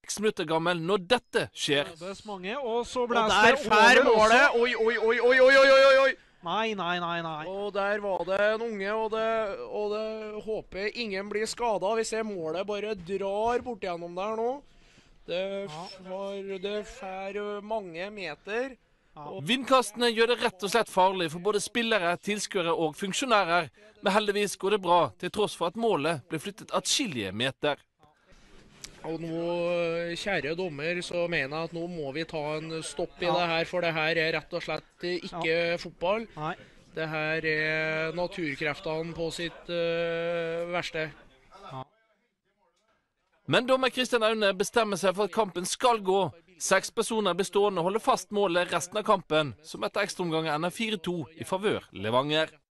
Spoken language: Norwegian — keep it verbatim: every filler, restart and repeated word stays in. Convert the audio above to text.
seks minutter gammel når dette skjer. Mange, og så og der fær målet. Oi, oi, oi, oi, oi, oi, oi, oi. Nei, nei, nei, nei. Og der var det en unge, og det, og det håper ingen blir skadet. Vi ser målet bare drar bort gjennom der nå. Det var det fær mange meter. Vindkastene gjør det rett og slett farlig for både spillere, tilskuere og funksjonærer. Men heldigvis går det bra, til tross for at målet ble flyttet atskillige meter. Og nå, kjære dommer, så mener jeg at nå må vi ta en stopp i det her, for det her er rett og slett ikke fotball. Nei. Det her er naturkreftene på sitt uh, verste. Men dommer Kristian Aune bestemmer seg for at kampen skal gå. Seks personer blir stående og holder fast målet resten av kampen, som etter ekstraomgangen ender fire to i favør Levanger.